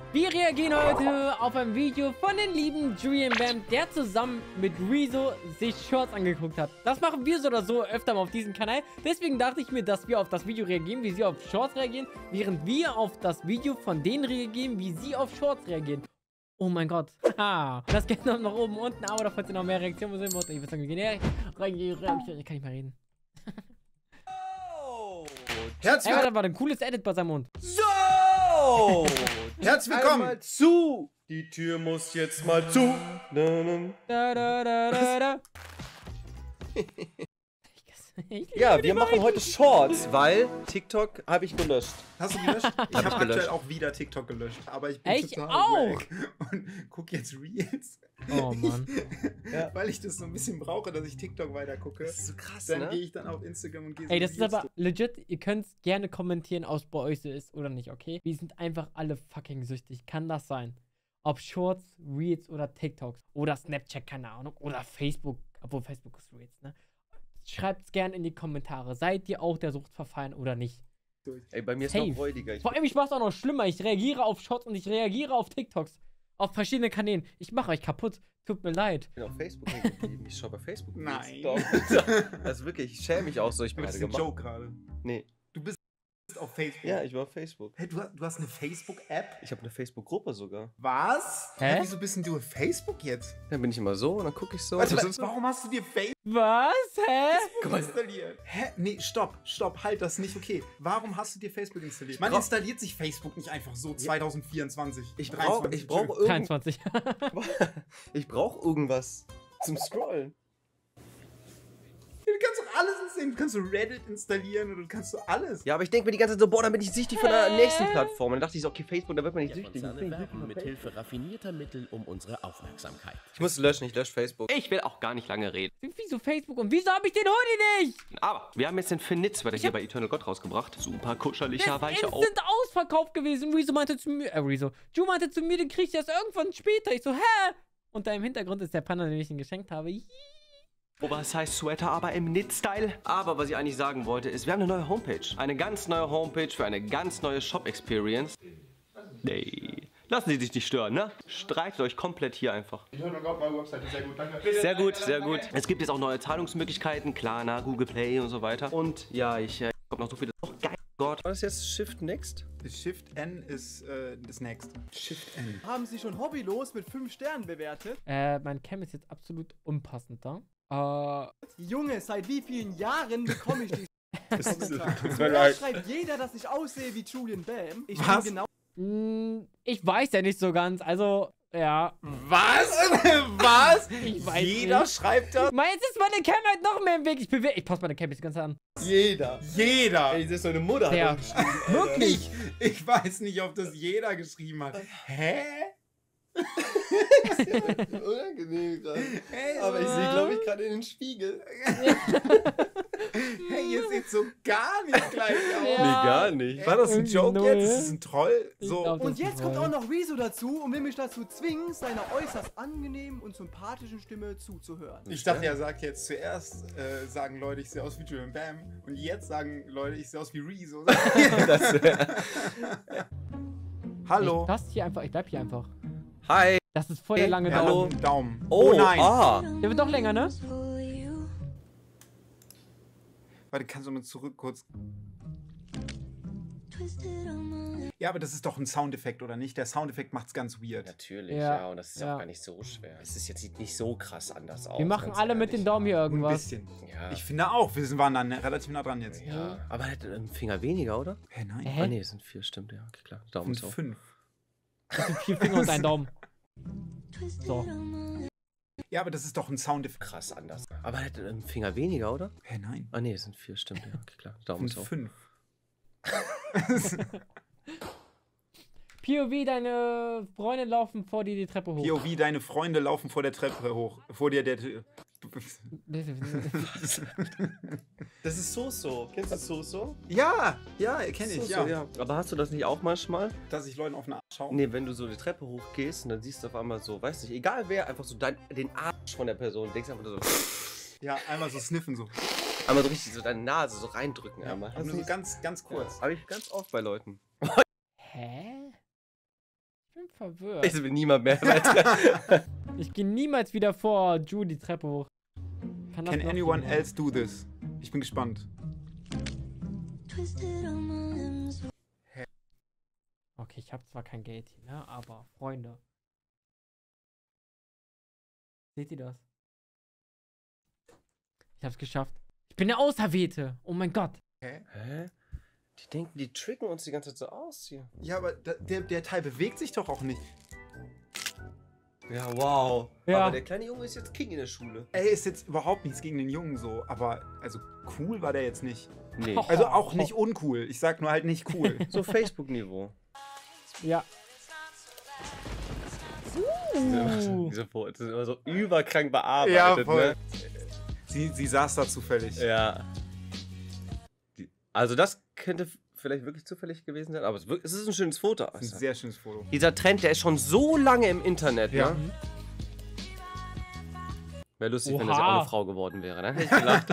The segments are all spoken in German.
Wir reagieren heute auf ein Video von den lieben Julian Bam, der zusammen mit Rezo sich Shorts angeguckt hat. Das machen wir so oder so öfter mal auf diesem Kanal. Deswegen dachte ich mir, dass wir auf das Video reagieren, wie sie auf Shorts reagieren, während wir auf das Video von denen reagieren, wie sie auf Shorts reagieren. Oh mein Gott. Haha. Das geht noch nach oben, unten, aber falls ihr noch mehr Reaktionen sehen wollt, ich würde sagen, wir gehen her. Ich kann nicht mehr reden. Herzlich Das war ein cooles Edit bei seinem Mund. So! Herzlich willkommen Einmal zu! Die Tür muss jetzt mal zu. Da, da, da, da, da. Ja, wir machen heute Shorts, weil TikTok habe ich gelöscht. Hast du gelöscht? Ich habe aktuell gelöscht. auch wieder TikTok gelöscht, aber ich bin Ich total auch. wack und guck jetzt Reels. Oh Mann. Ja. Weil ich das so ein bisschen brauche, dass ich TikTok weiter gucke. Das ist so krass, Dann ne? gehe ich dann auf Instagram und gehe so Ey, das ist Reels aber legit, ihr könnt gerne kommentieren, ob es bei euch so ist oder nicht, okay? Wir sind einfach alle fucking süchtig. Kann das sein? Ob Shorts, Reels oder TikToks oder Snapchat, keine Ahnung, oder Facebook, obwohl Facebook ist Reels, ne? Schreibt es gerne in die Kommentare. Seid ihr auch der Sucht verfallen oder nicht? durch. Ey, bei mir ist Safe. noch räudiger. Vor allem, ich mach's auch noch schlimmer. Ich reagiere auf Shorts und ich reagiere auf TikToks. Auf verschiedenen Kanälen. Ich mache euch kaputt. Tut mir leid. bin auf Facebook hängen geblieben. Ich schaue bei Facebook. Nein. Doch. Das ist wirklich, ich schäme mich auch so. Ich bin Das gerade ist ein gemacht. Joke gerade. Nee. Du bist auf Facebook. Ja, ich war auf Facebook. Hey, du hast eine Facebook-App? Ich habe eine Facebook-Gruppe sogar. Was? Hä? Wieso bist denn du auf Facebook jetzt? Dann bin ich immer so und dann gucke ich so. Warte, Das ist- warum hast du dir Facebook Was? Hä? installiert? Hä? Nee, stopp, halt, das ist nicht okay. Warum hast du dir Facebook installiert? Man brauch- installiert sich Facebook nicht einfach so 2024. Ich brauche 23, irgend 23. ich brauch irgendwas zum Scrollen. Du kannst doch alles installieren. Du kannst so Reddit installieren oder du kannst so alles. Ja, aber ich denke mir die ganze Zeit so, boah, dann bin ich süchtig von der nächsten Plattform. Und dann dachte ich so, okay, Facebook, da wird man nicht süchtig. Konzerne werben mit Hilfe raffinierter Mittel um unsere Aufmerksamkeit. Ich muss löschen, ich lösche Facebook. Ich will auch gar nicht lange reden. Wieso Facebook und wieso habe ich den Hoodie nicht? Aber wir haben jetzt den Finn Nitzwetter hier bei Eternal God rausgebracht. Super kuscheliger, Das weicher ist Auf. instant ausverkauft gewesen. Rezo meinte zu mir, Ju meinte zu mir, den krieg ich erst irgendwann später. Ich so, hä? Und da im Hintergrund ist der Panda, den ich ihm geschenkt habe. Oversize Sweater, aber im Knit-Style. Aber was ich eigentlich sagen wollte, ist, wir haben eine neue Homepage. Eine ganz neue Homepage für eine ganz neue Shop-Experience. Nee. Lassen Sie sich nicht stören, ne? Streitet euch komplett hier einfach. Ich höre noch gerade meine Webseite. Sehr gut, danke. Sehr gut, sehr gut. Es gibt jetzt auch neue Zahlungsmöglichkeiten. Klarna, Google Play und so weiter. Und ja, ich hab noch so viele. Oh, geil. Gott. War das jetzt Shift Next? Shift N ist das nächste. Shift N. Haben Sie schon hobbylos mit 5 Sternen bewertet? Mein Cam ist jetzt absolut unpassend da. Junge, seit wie vielen Jahren bekomme ich die Kommentare? mir Da leid. schreibt jeder, dass ich aussehe wie Julian Bam. Ich Was? bin genau Ich weiß ja nicht so ganz, also, ja. Was? Was? Ich weiß Jeder nicht. schreibt das? Jetzt ist meine Cam halt noch mehr im Weg. Ich passe meine Cam jetzt die ganze Zeit an. Jeder. Jeder. Ey, das ist so eine Mutter. Ja. Hat das geschrieben, Alter. Wirklich? Ich weiß nicht, ob das jeder geschrieben hat. Hä? Unangenehm gerade. Hey, Aber ich sehe, glaube ich, gerade in den Spiegel. Hey, ihr seht so gar nicht gleich aus. Ja. Nee, gar nicht. War das ein Irgendwie Joke null. jetzt? Ist das ein Troll? Ich So. glaub, Und das ist jetzt kommt toll. auch noch Rezo dazu und will mich dazu zwingen, seiner äußerst angenehmen und sympathischen Stimme zuzuhören. Ich dachte, er sagt jetzt zuerst, sagen Leute, ich sehe aus wie Julian Bam. Und jetzt sagen Leute, ich sehe aus wie Rezo. Hallo. Ich passe hier einfach, ich bleib hier einfach. Hi. Das ist voll der lange hallo. Daumen. Daumen. Oh, nein. Ah. Der wird doch länger, ne? Warte, kannst du mal zurück kurz. Ja, aber das ist doch ein Soundeffekt, oder nicht? Der Soundeffekt macht's ganz weird. Natürlich, Ja, ja, und das ist ja. auch gar nicht so schwer. Es ist jetzt sieht nicht so krass anders aus. Wir machen ganz alle mit ehrlich. den Daumen hier Ein irgendwas. bisschen. Ja, Ich finde auch, wir waren dann relativ nah dran jetzt. ja. Aber er hat einen Finger weniger, oder? Hä, nein. Hä? Ah, nee, es sind 4, stimmt, ja. Okay, klar. Daumen Und ist auf. 5. Das sind 4 Finger und ein Daumen. So. Ja, aber das ist doch ein Soundeffekt. krass anders. Aber er hat einen Finger weniger, oder? Hä, nein. Ah, nee, es sind 4, stimmt, ja. Okay, klar. Daumen Und ist auf. 5. POV, deine Freunde laufen vor dir die Treppe hoch. POV, deine Freunde laufen vor der Treppe hoch. Vor dir der. Das ist so. Kennst du so? Ja, kenne ich, ja. ja. Aber hast du das nicht auch manchmal? Dass ich Leuten auf den Arsch schaue. Nee, wenn du so die Treppe hochgehst und dann siehst du auf einmal so, weiß nicht, egal wer, einfach so den Arsch von der Person. Denkst einfach nur so, Ja, einmal so sniffen so. einmal so richtig so deine Nase so reindrücken einmal. Also nur so ganz kurz. Habe ich ganz oft bei Leuten. Hä? Ich bin verwirrt. Ich will niemand mehr weiter. Ich gehe niemals wieder vor Ju die Treppe hoch. Kann das Can noch anyone gehen? else do this? Ich bin gespannt. Okay, ich habe zwar kein Geld hier, ne? Aber Freunde. Seht ihr das? Ich hab's geschafft. Ich bin der Auserwählte. Oh mein Gott. Hä? Die denken, die tricken uns die ganze Zeit so aus hier. Ja, aber der Teil bewegt sich doch auch nicht. Ja, wow. Ja. Aber der kleine Junge ist jetzt King in der Schule. Ey, ist jetzt überhaupt nichts gegen den Jungen so, aber also cool war der jetzt nicht. Nee. Also auch nicht uncool. Ich sag nur halt nicht cool. So Facebook-Niveau. Ja. Diese Fotos sind immer so überkrank bearbeitet, Ja, voll. ne? Sie saß da zufällig. Ja. Also das könnte vielleicht wirklich zufällig gewesen sein, aber es ist ein schönes Foto. Das ist ein sehr schönes Foto. Dieser Trend, der ist schon so lange im Internet, Ja. ne? Wäre lustig, wenn Oha. das auch eine Frau geworden wäre, ne? Hätte ich gelacht.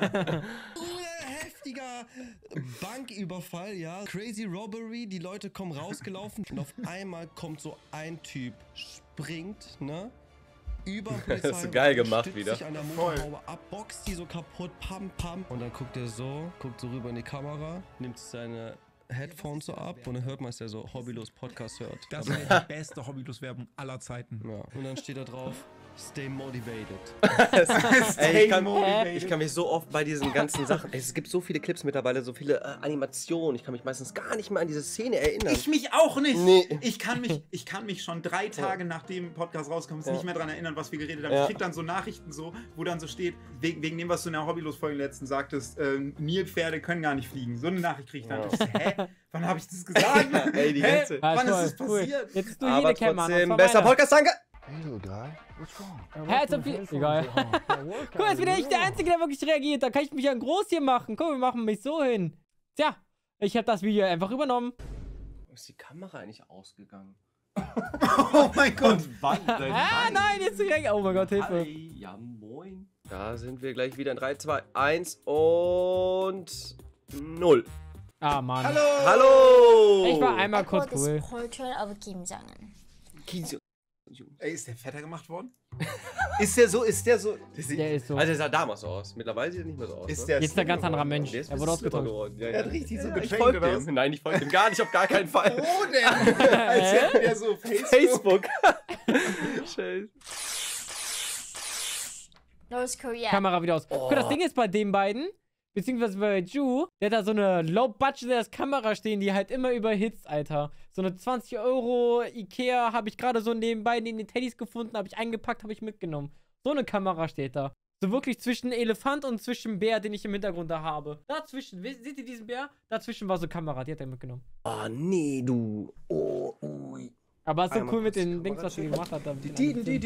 Heftiger Banküberfall, ja. Crazy Robbery, die Leute kommen rausgelaufen und auf einmal kommt so ein Typ, springt, ne? Über den Das ist so Polizeiwagen, geil gemacht stützt wieder. sich an der Motorhaube ab, boxt die so kaputt, pam, pam. Und dann guckt er so, guckt so rüber in die Kamera, nimmt seine Headphones so ab und dann hört man, dass er so Hobbylos Podcast hört. Das Aber- ist die beste Hobbylos-Werbung aller Zeiten. ja. Und dann steht da drauf, stay motivated. Ey, ich kann mich so oft bei diesen ganzen Sachen. Es gibt so viele Clips mittlerweile, so viele Animationen. Ich kann mich meistens gar nicht mehr an diese Szene erinnern. Ich mich auch nicht. Nee. Ich kann mich schon 3 Tage nachdem Podcast rauskommt nicht mehr daran erinnern, was wir geredet haben. Ja. Ich krieg dann so Nachrichten so, wo dann so steht, wegen dem, was du in der Hobbylos-Folge letzten sagtest, Nilpferde können gar nicht fliegen. So eine Nachricht krieg ich dann. Ja. Ich so, hä? Wann habe ich das gesagt? Ey, die Hä? ganze- Wann toll, ist das cool. passiert? Jetzt ist du Aber jede Cam an. trotzdem, bester Podcast, danke! Hey, little guy, what's wrong? Hä, als ob wir... Egal. Guck mal, jetzt bin ich der Einzige, der wirklich reagiert. Da kann ich mich ja groß hier machen. Guck, wir machen mich so hin. Tja, ich habe das Video einfach übernommen. Ist die Kamera eigentlich ausgegangen? Oh mein Gott. Wann denn? Ah, nein, jetzt direkt. Oh mein Gott, Hilfe. Hi, ja, moin. Da sind wir gleich wieder in 3, 2, 1 und 0. Ah, Mann. Hallo! Ich war einmal kurz Quote cool. is portrait of Kim Jong-un. Ey, ist der fetter gemacht worden? Ist der so? Der ist so. Also der sah damals so aus. Mittlerweile sieht er nicht mehr so aus. Ist ne? der Jetzt ist er ein ganz anderer Mensch. Der ist Er ein wurde bisschen ausgetauscht. geworden. Ja, Er hat richtig so ich getränkt, folge oder was? dem. Nein, ich folge dem gar nicht, auf gar keinen Fall. Wo denn? Als hätte der so Facebook. Scheiße. North Korea. Kamera wieder aus. Oh. Guck, das Ding ist bei den beiden, beziehungsweise bei Ju, der hat da so eine Low-Budget-Kamera stehen, die halt immer überhitzt, Alter. So eine 20 € Ikea habe ich gerade so nebenbei neben den Teddys gefunden, habe ich eingepackt, habe ich mitgenommen. So eine Kamera steht da. So wirklich zwischen Elefant und zwischen Bär, den ich im Hintergrund da habe. Dazwischen, seht ihr diesen Bär? Dazwischen war so eine Kamera, die hat er mitgenommen. Oh, nee, du. Oh, ui. Aber es ist so Einmal cool mit kurz den die Dings, Kamera was sie checken. gemacht hat. da mit den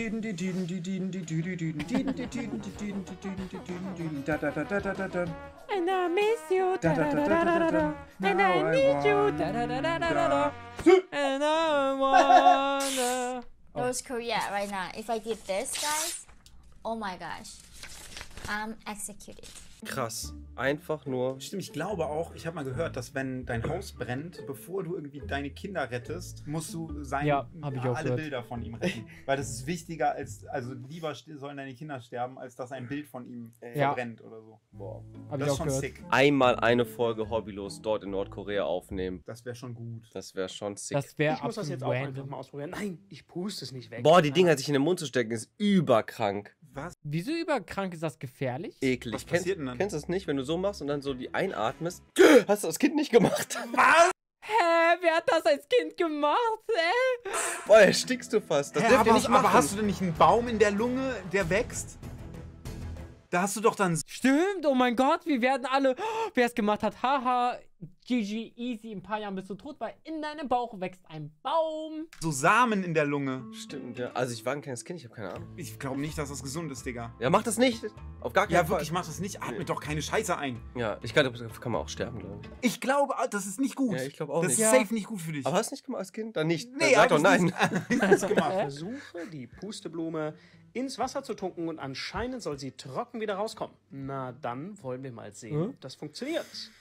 Animationen. And I miss you, da da da da da da, and I need you, da da da da da da, and I wanna. North Korea right now. If I did this, guys, oh my gosh, I'm executed. Krass. Einfach nur. Stimmt, ich glaube auch, ich habe mal gehört, dass wenn dein Haus brennt, bevor du irgendwie deine Kinder rettest, musst du Ja, hab ich auch alle gehört. Bilder von ihm retten. Weil das ist wichtiger als, also lieber sollen deine Kinder sterben, als dass ein Bild von ihm Ja. verbrennt oder so. Boah. Hab Das ich ist auch schon gehört. sick. Einmal eine Folge Hobbylos dort in Nordkorea aufnehmen. Das wäre schon gut. Das wäre schon sick. Das wäre Ich muss das absolut jetzt auch einfach random. mal ausprobieren. Nein, ich puste es nicht weg. Boah, die Dinger sich in den Mund zu stecken, ist überkrank. Was? Wieso überkrank ist das gefährlich? Eklig. Was passiert denn dann? Kennst du das nicht, wenn du so machst und dann so die einatmest? Hast du das Kind nicht gemacht? Hä, wer hat das als Kind gemacht, ey? Boah, erstickst du fast. Das Hä, dürft ihr aber, nicht machen. aber hast du denn nicht einen Baum in der Lunge, der wächst? Da hast du doch dann Stimmt, oh mein Gott, wir werden alle, wer es gemacht hat, haha, GG, easy, in ein paar Jahren bist du tot, weil in deinem Bauch wächst ein Baum. so Samen in der Lunge. Stimmt, ja. Also ich war ein kleines Kind, ich habe keine Ahnung. Ich glaube nicht, dass das gesund ist, Digga. Ja, mach das nicht. Auf gar keinen Ja, Fall. wirklich, mach das nicht. Atme doch keine Scheiße ein. Ja, ich kann man auch sterben, glaube ich. Ich glaube, das ist nicht gut. Ja, ich glaube auch das nicht. ist Ja. safe nicht gut für dich. Aber hast du nicht gemacht als Kind? Dann nicht. Nee, Dann sag doch hab ich nein. nicht gemacht. Versuche, die Pusteblume ins Wasser zu tunken und anscheinend soll sie trocken wieder rauskommen. Na, dann wollen wir mal sehen, ob das funktioniert.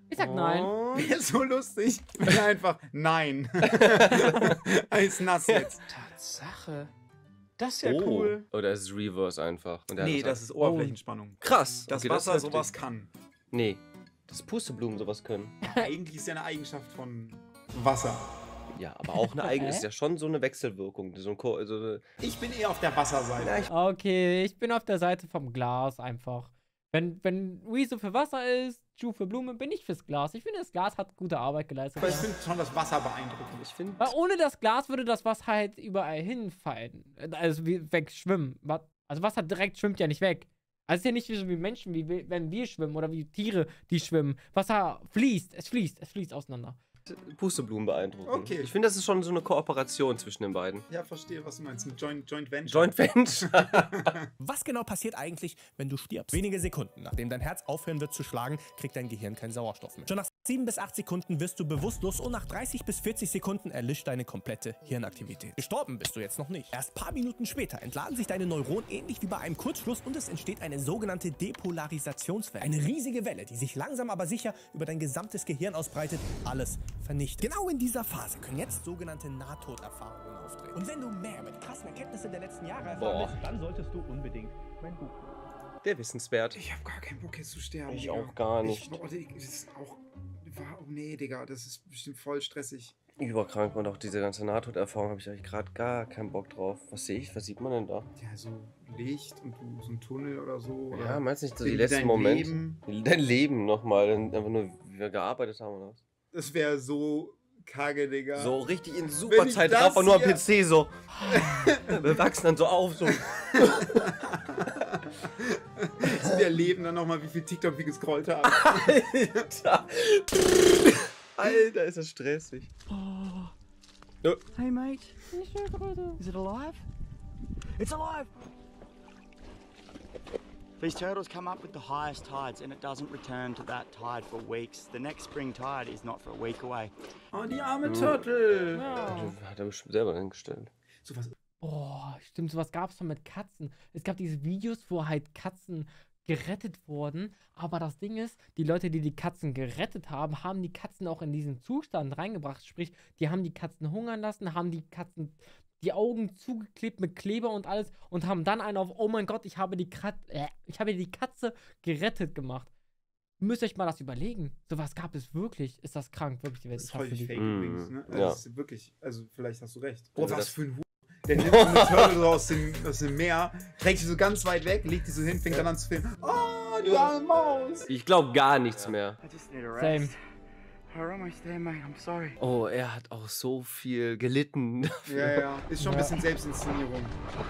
Ich sag nein. Wäre so lustig, wenn er einfach nein. Ist nass jetzt. Tatsache. Das ist ja cool. Oder ist es Reverse einfach? Und Nee, das ist Oberflächenspannung. Krass. Das Okay, Wasser ist sowas kann. Nee, dass Pusteblumen sowas können. Eigentlich ist ja eine Eigenschaft von Wasser. Ja, aber auch eine eigene, ist ja schon so eine Wechselwirkung. Ich bin eher auf der Wasserseite. Okay, ich bin auf der Seite vom Glas einfach. Wenn Rezo für Wasser ist, Ju für Blume, bin ich fürs Glas. Ich finde, das Glas hat gute Arbeit geleistet. Aber ich finde schon das Wasser beeindruckend. Weil ohne das Glas würde das Wasser halt überall hinfallen. Also wegschwimmen. Also Wasser direkt schwimmt ja nicht weg. Also es ist ja nicht so wie Menschen, wie wenn wir schwimmen oder wie Tiere, die schwimmen. Wasser fließt, es fließt auseinander. Pusteblumen beeindrucken. Okay. Ich finde, das ist schon so eine Kooperation zwischen den beiden. Ja, verstehe, was du meinst. Ein Joint Venture. Joint Venture. Was genau passiert eigentlich, wenn du stirbst? Wenige Sekunden, nachdem dein Herz aufhören wird zu schlagen, kriegt dein Gehirn keinen Sauerstoff mehr. Schon nach 7 bis 8 Sekunden wirst du bewusstlos und nach 30 bis 40 Sekunden erlischt deine komplette Hirnaktivität. Gestorben bist du jetzt noch nicht. Erst paar Minuten später entladen sich deine Neuronen ähnlich wie bei einem Kurzschluss und es entsteht eine sogenannte Depolarisationswelle. Eine riesige Welle, die sich langsam aber sicher über dein gesamtes Gehirn ausbreitet, alles vernichtet. Genau in dieser Phase können jetzt sogenannte Nahtoderfahrungen auftreten. Und wenn du mehr über die krassen Erkenntnisse der letzten Jahre erfahren willst, dann solltest du unbedingt mein Buch lesen. Der Wissenswert. Ich habe gar keinen Bock jetzt zu sterben. Ich Digga. auch gar nicht. Das ist auch... Oh nee, Digga, das ist bestimmt voll stressig. Überkrank und auch diese ganze Nahtoderfahrung habe ich eigentlich gerade gar keinen Bock drauf. Was sehe ich? Was sieht man denn da? Ja, so Licht und so ein Tunnel oder so. Ja, oder meinst du nicht so die letzten Momente? Dein Leben nochmal, einfach nur, wie wir gearbeitet haben oder was? Das wäre so kacke, Digga. So richtig in Superzeitraffer, nur am PC so. Wir wachsen dann so auf, so. Wir erleben dann nochmal, wie viel TikTok wir gescrollt haben. Alter. Alter, ist das stressig. Oh. Hey, mate. Is it alive? It's alive! These turtles come up with the highest tides and it doesn't return to that tide for weeks. The next spring tide is not for a week away. Oh, die arme Turtle! Ja. Hat er bestimmt selber hingestellt. Sowas. Oh, stimmt, sowas gab es schon mit Katzen. Es gab diese Videos, wo halt Katzen gerettet wurden, aber das Ding ist, die Leute, die die Katzen gerettet haben, haben die Katzen auch in diesen Zustand reingebracht, sprich, die haben die Katzen hungern lassen, haben die Katzen die Augen zugeklebt mit Kleber und alles und haben dann einen auf, oh mein Gott, ich habe die Katze gerettet gemacht. Müsst ihr euch mal das überlegen. Sowas gab es wirklich. Ist das krank? Wirklich, die Welt Das ist voll fake übrigens, ne? Ja. Das ist wirklich, also vielleicht hast du recht. Oh, Also was das- für ein Hu. Der nimmt so eine Turtle so aus dem Meer, trägt sie so ganz weit weg, legt die so hin, fängt dann an zu filmen. Oh, die arme Maus! Ich glaube gar nichts mehr. I just need a Same. rest. We're almost there, mate. I'm sorry. Oh, er hat auch so viel gelitten. Ja, ja, ist schon ein bisschen Selbstinszenierung.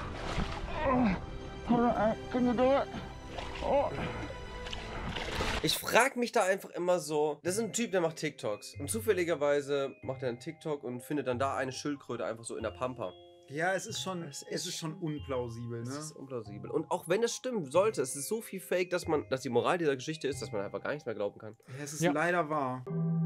Ich frage mich da einfach immer so, das ist ein Typ, der macht TikToks. Und zufälligerweise macht er einen TikTok und findet dann da eine Schildkröte einfach so in der Pampa. Ja, es ist schon unplausibel, Das ne? ist unplausibel. Und auch wenn es stimmen sollte, es ist so viel Fake, dass die Moral dieser Geschichte ist, dass man einfach gar nichts mehr glauben kann. Ja, es ist leider wahr.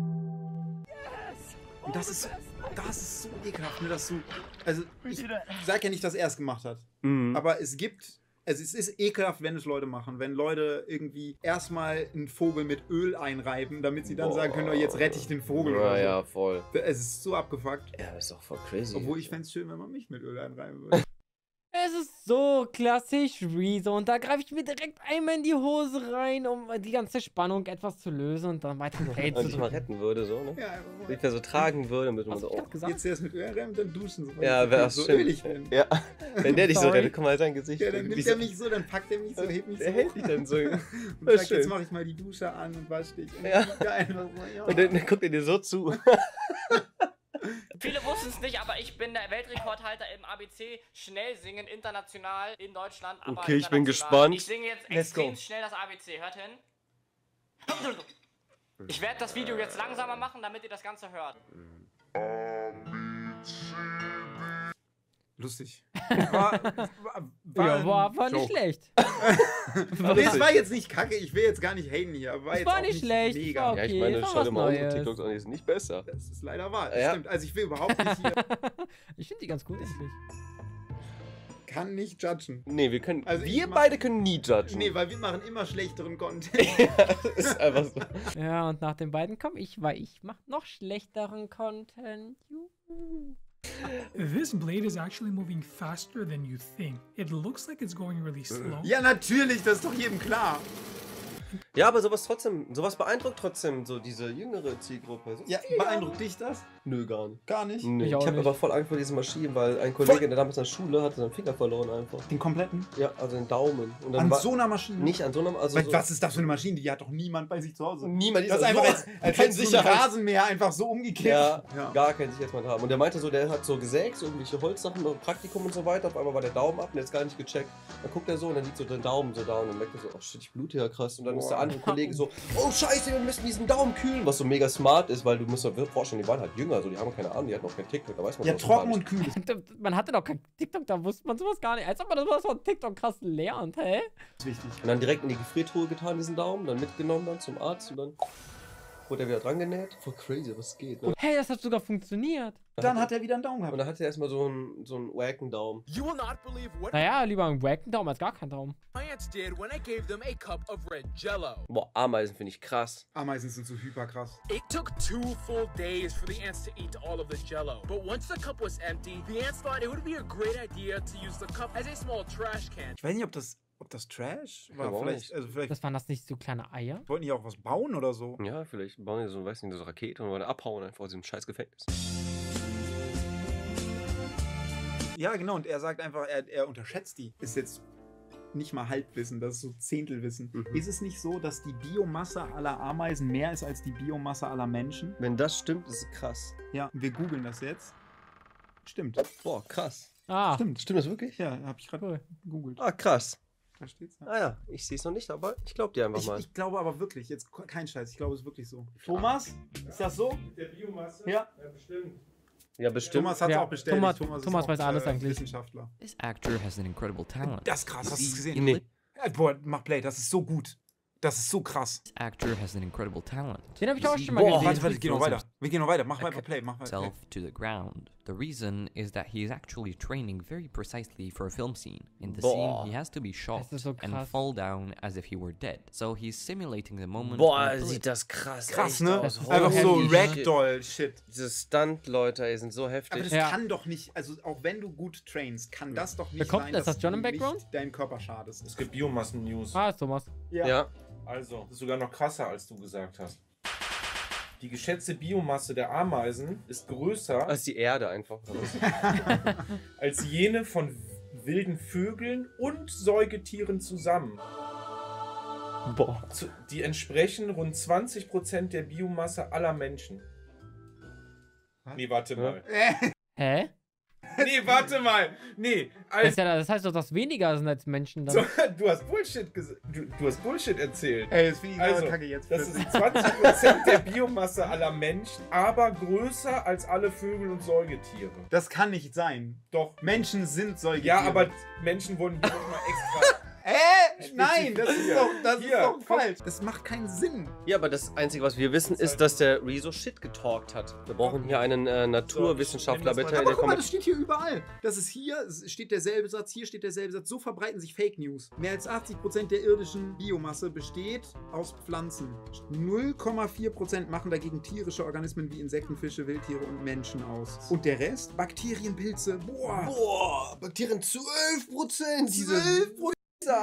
Und das ist so ekelhaft, ne, dass du, also ich sag ja nicht, dass er es gemacht hat, aber es ist ekelhaft, wenn es Leute machen, wenn Leute irgendwie erstmal einen Vogel mit Öl einreiben, damit sie dann sagen können, oh, jetzt rette ich den Vogel oder so. Ja, voll. Es ist so abgefuckt. Ja, das ist doch voll crazy. Obwohl ich fände es schön, wenn man mich mit Öl einreiben würde. Es ist so klassisch Rezo und da greife ich mir direkt einmal in die Hose rein, um die ganze Spannung etwas zu lösen und dann weiter Und dich mal retten würde, so, ne? Ja, Dich da so tragen würde, damit man so, oh. Jetzt erst mit Öl einreiben und dann duschen. So, Ja, wäre so schön. ölig werden. Ja, wenn der dich so Sorry. rettet, guck mal, sein Gesicht. Ja, dann wie nimmt so- er mich so, dann packt er mich so, hebt mich so. Der hält dich dann so. Und Das ist sagt, jetzt schön. mache ich mal die Dusche an und wasche dich. Und Ja. liegt da einfach so, ja. Und dann guckt er dir so zu. Viele wussten es nicht, aber ich bin der Weltrekordhalter im ABC schnell singen, international in Deutschland. Aber Okay, ich bin international. gespannt. Ich singe jetzt Let's go. extrem schnell das ABC. Hört hin. Ich werde das Video jetzt langsamer machen, damit ihr das Ganze hört. Lustig. War nicht schlecht. Nee, es war jetzt nicht kacke, ich will jetzt gar nicht haten hier, aber Es jetzt war auch nicht schlecht, es mega. war Ja, ich okay, meine, ist doch schau dir was mal unsere Neues. TikToks an, die sind nicht besser. Das ist leider wahr, das Ja. stimmt. Also ich will überhaupt nicht hier... Ich finde die ganz gut, endlich. kann nicht judgen. Nee, wir können. Also wir beide können nie judgen. Nee, weil wir machen immer schlechteren Content. Das ist einfach so. Ja, und nach den beiden komme ich, weil ich mache noch schlechteren Content. Juhu. This blade is actually moving faster than you think. It looks like it's going really slow. Ja, natürlich, das ist doch jedem klar. Ja, aber sowas beeindruckt trotzdem so diese jüngere Zielgruppe. So ja, beeindruckt dich das? Nö, gar nicht. Gar nicht? Nee. Ich habe aber voll Angst vor diesen Maschinen, weil ein Kollege, der damals in der Schule hatte seinen Finger verloren einfach. Den kompletten? Ja, also den Daumen. Und dann an so einer Maschine? Nicht an so einer, also was ist das für eine Maschine? Die hat doch niemand bei sich zu Hause. Niemand. Das ist einfach als kein Rasenmäher einfach so umgekehrt. Ja, gar kein Sicherheitsmann haben. Und der meinte so, der hat so gesägt, so irgendwelche Holzsachen, Praktikum und so weiter. Auf einmal war der Daumen ab und der ist gar nicht gecheckt. Dann guckt er so und dann liegt so der Daumen so da und dann merkt er so, oh shit, ich blute ja krass. Und dann ist der andere Kollege so, oh scheiße, wir müssen diesen Daumen kühlen, was so mega smart ist, weil du musst dir vorstellen, die waren halt jünger, so die haben keine Ahnung, die hatten auch kein TikTok, da weiß man ja, trocken und kühl. Man hatte doch kein TikTok, da wusste man sowas gar nicht. Als ob man das von TikTok krass lernt, hä? Das ist wichtig. Und dann direkt in die Gefriertruhe getan, diesen Daumen, dann mitgenommen dann zum Arzt und dann wurde er wieder dran genäht. Voll crazy, was geht, ne? Hey, das hat sogar funktioniert. Dann hat er wieder einen Daumen gehabt. Und dann hat er erstmal so einen wacken Daumen. Naja, lieber einen wacken Daumen als gar keinen Daumen. Boah, Ameisen finde ich krass. Ameisen sind so hyperkrass. It took 2 full days for the ants to eat all of the Jello. But once the cup was empty, the ants thought it would be a great idea to use the cup as a small trash can. Ich weiß nicht, ob das Trash war. Vielleicht das waren das nicht so kleine Eier? Wollten die auch was bauen oder so? Ja, vielleicht bauen die so, weiß nicht, so Rakete und wollen abhauen einfach aus diesem scheiß Gefängnis. Ja, genau, und er sagt einfach, er unterschätzt die. Ist jetzt nicht mal Halbwissen, das ist so Zehntelwissen. Ist es nicht so, dass die Biomasse aller Ameisen mehr ist als die Biomasse aller Menschen? Wenn das stimmt, ist es krass. Ja, wir googeln das jetzt. Stimmt. Boah, krass. Ah. Stimmt das wirklich? Ja, habe ich gerade gegoogelt. Ah, krass. Da steht's. Ja. Ah ja, ich sehe es noch nicht, aber ich glaube dir einfach mal. Ich glaube aber wirklich, jetzt kein Scheiß, ich glaube es ist wirklich so. Thomas, ist das so? Der Biomasse? Ja. Ja, bestimmt. Ja, bestimmt. Thomas hat es auch bestätigt. Thomas weiß alles eigentlich. Wissenschaftler. This actor has an incredible talent. Das ist krass, hast du es gesehen? Nee. Boah, mach Play, das ist so gut. Das ist so krass. This actor has an incredible talent. Den habe ich auch schon mal gesehen. Warte, wir gehen noch weiter. Wir gehen noch weiter. Mach weiter Play, mach weiter Play. To the ground. The reason is that he is actually training very precisely for a film scene. In the scene, he has to be shot and fall down as if he were dead. So he's simulating the moment. Boah, sieht das krass ne? Einfach so Ragdoll-Shit. Diese Stunt-Leute, ey, sind so heftig. Aber das kann doch nicht, also auch wenn du gut trainst, kann das doch nicht sein, dass du John im Background? nicht deinen Körper schadest. Es gibt Biomassen-News. Ah, ist Thomas. Ja. Also, das ist sogar noch krasser, als du gesagt hast. Die geschätzte Biomasse der Ameisen ist größer als die Erde einfach. als jene von wilden Vögeln und Säugetieren zusammen. Boah. Die entsprechen rund 20% der Biomasse aller Menschen. Nee, warte mal. Hä? Nee, warte mal. Nee, das heißt doch, dass weniger sind als Menschen dann. So, du hast Bullshit erzählt. Ey, das finde ich also, kacke jetzt. Das ist 20% der Biomasse aller Menschen, aber größer als alle Vögel und Säugetiere. Das kann nicht sein. Doch. Menschen sind Säugetiere. Ja, aber Menschen wurden hier nochmal extra... Nein, das ist doch falsch. Das macht keinen Sinn. Ja, aber das Einzige, was wir wissen, ist, dass der Rezo Shit getalkt hat. Wir brauchen hier einen Naturwissenschaftler, bitte. Aber guck mal, das steht hier überall. Das ist hier, steht derselbe Satz, hier steht derselbe Satz. So verbreiten sich Fake News. Mehr als 80% der irdischen Biomasse besteht aus Pflanzen. 0,4% machen dagegen tierische Organismen wie Insekten, Fische, Wildtiere und Menschen aus. Und der Rest? Bakterien, Pilze. Boah, Bakterien 12%. 12%.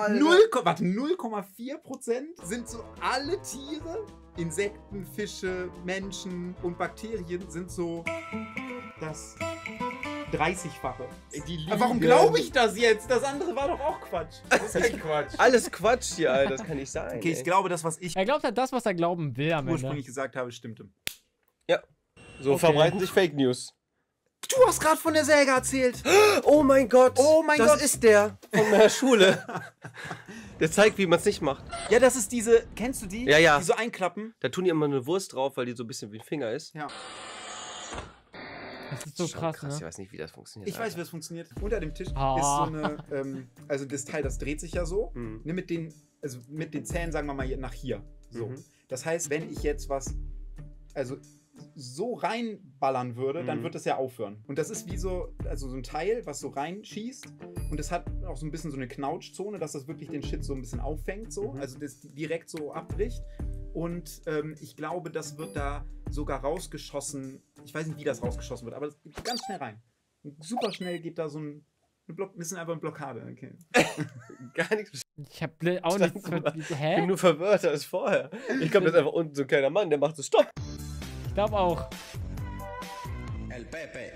0,4% sind so alle Tiere, Insekten, Fische, Menschen und Bakterien sind so das 30-fache. Warum glaube ich das jetzt? Das andere war doch auch Quatsch. Das ist echt Quatsch. Alles Quatsch hier, Alter. Das kann nicht sein. Okay, ich glaube, das, was ich Er glaubt halt das, was er glauben will am Ende. ursprünglich gesagt habe, stimmte. Ja. So verbreiten sich Fake News. Du hast gerade von der Säge erzählt. Oh mein Gott. Oh mein Gott. Das ist der von der Schule. Der zeigt, wie man es nicht macht. Ja, das ist diese, kennst du die? Ja, ja. Die so einklappen. Da tun die immer eine Wurst drauf, weil die so ein bisschen wie ein Finger ist. Ja. Das ist so krass, ne? Ich weiß nicht, wie das funktioniert. Ich weiß, wie das funktioniert. Unter dem Tisch ist so eine, also das Teil, das dreht sich ja so. Ne, mit den Zähnen, sagen wir mal, nach hier. So. Das heißt, wenn ich jetzt was, also so reinballern würde, dann wird das ja aufhören. Und das ist wie so, also so ein Teil, was so reinschießt. Und das hat auch so ein bisschen so eine Knautschzone, dass das wirklich den Shit so ein bisschen auffängt, so. Also das direkt so abbricht. Und ich glaube, das wird da sogar rausgeschossen. Ich weiß nicht, wie das rausgeschossen wird, aber das geht ganz schnell rein. Und super schnell geht da so ein bisschen einfach eine Blockade. Okay. Gar nichts. Ich hab auch nichts. Hä? Ich bin nur verwirrter als vorher. Ich glaube, das ist einfach unten so ein kleiner Mann, der macht so Stopp. Ich glaube auch. El Pepe.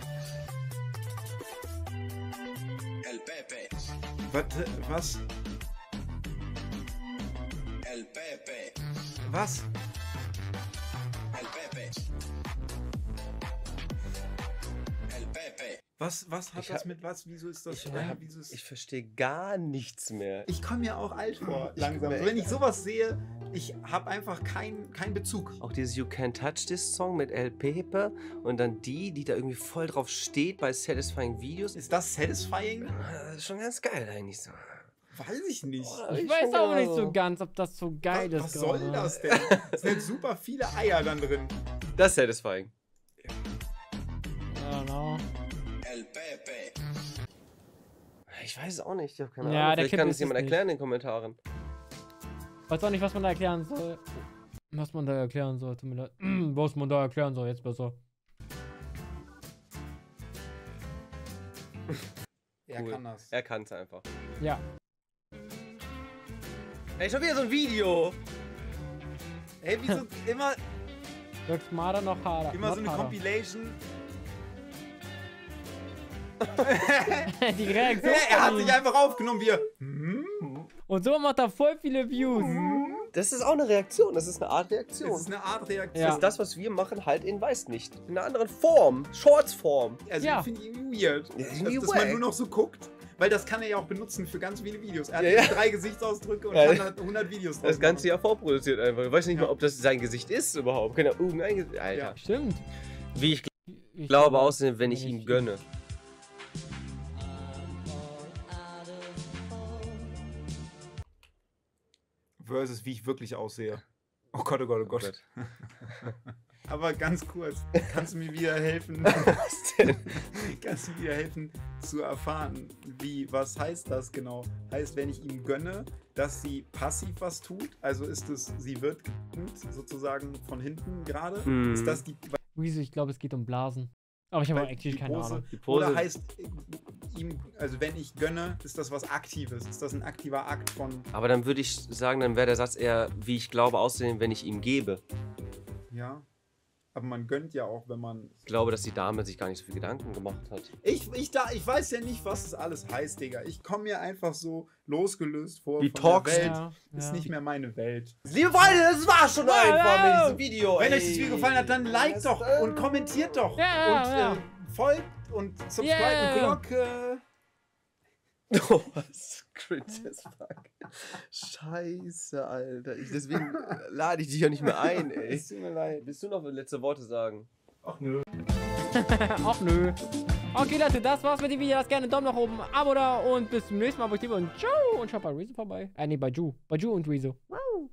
El Pepe. Was? El Pepe. Was? El Pepe. El Pepe. Was hat das mit was? Wieso ist das? Ich verstehe gar nichts mehr. Ich komme mir auch alt vor, langsam. Wenn ich sowas sehe, ich habe einfach keinen Bezug. Auch dieses You Can't Touch This Song mit El Pepe und dann die da irgendwie voll drauf steht bei Satisfying Videos. Ist das Satisfying? Das ist schon ganz geil eigentlich so. Weiß ich nicht. Ich weiß auch nicht so ganz, ob das so geil ist. Was soll das denn? Es sind super viele Eier dann drin. Das ist Satisfying. I don't know. El Pepe. Ich weiß es auch nicht. Ich habe keine Ja, Ahnung. der Vielleicht kann Kipp es jemand erklären in den Kommentaren. Weiß auch nicht, was man da erklären soll. Was man da erklären soll. Tut mir leid. Was man da erklären soll, jetzt besser. Er kann das. Er kann es einfach. Ja. Ey, schon wieder so ein Video. Ey, wieso immer... Wirkt smarter noch harder. Immer so eine Compilation. Die Reaktion. Er hat sich einfach aufgenommen, wie er... Und so macht er voll viele Views. Das ist auch eine Reaktion. Das ist eine Art Reaktion. Das ist eine Art Reaktion. Das ist das, was wir machen, halt in weiß nicht. In einer anderen Form. Shorts-Form. Also ich finde irgendwie weird. Dass man nur noch so guckt. Weil das kann er ja auch benutzen für ganz viele Videos. Er hat 3 Gesichtsausdrücke und kann halt 100 Videos draus Das Ganze ja vorproduziert einfach. Ich weiß nicht mal, ob das sein Gesicht ist überhaupt. Kann ja irgendein Gesicht. Alter. Ja, stimmt. Wie ich glaube aussehen, wenn ich ihm gönne. Versus wie ich wirklich aussehe. Oh Gott, oh Gott, oh Gott. Aber ganz kurz, kannst du mir wieder helfen? Was denn? Kannst du mir wieder helfen zu erfahren, was heißt das genau? Heißt, wenn ich ihm gönne, dass sie passiv was tut? Also ist es, sie wird gegönnt, sozusagen von hinten gerade? Ist das die... Wieso? Ich glaube, es geht um Blasen. Aber ich habe eigentlich keine Ahnung. Oder heißt ihm, also wenn ich gönne, ist das was Aktives? Ist das ein aktiver Akt von... Aber dann würde ich sagen, dann wäre der Satz eher, wie ich glaube aussehen, wenn ich ihm gebe. Ja. Aber man gönnt ja auch, wenn man... Ich glaube, dass die Dame sich gar nicht so viel Gedanken gemacht hat. Ich weiß ja nicht, was das alles heißt, Digga. Ich komme mir einfach so losgelöst vor Wie von der Welt. Ja. Ist nicht mehr meine Welt. Liebe Freunde, das war schon einfach mit diesem Video. Wenn euch das Video gefallen hat, dann liked doch und kommentiert doch. Und folgt und subscribe und Glocke. Oh, was cringe as fuck. Scheiße, Alter. Deswegen lade ich dich ja nicht mehr ein, ey. Es tut mir leid. Willst du noch letzte Worte sagen? Ach nö. Ach nö. Okay, Leute, das war's mit dem Video. Lasst gerne einen Daumen nach oben, Abo da und bis zum nächsten Mal. Und ciao. Und schaut bei Rezo vorbei. Nee, bei Ju. Bei Ju und Rezo.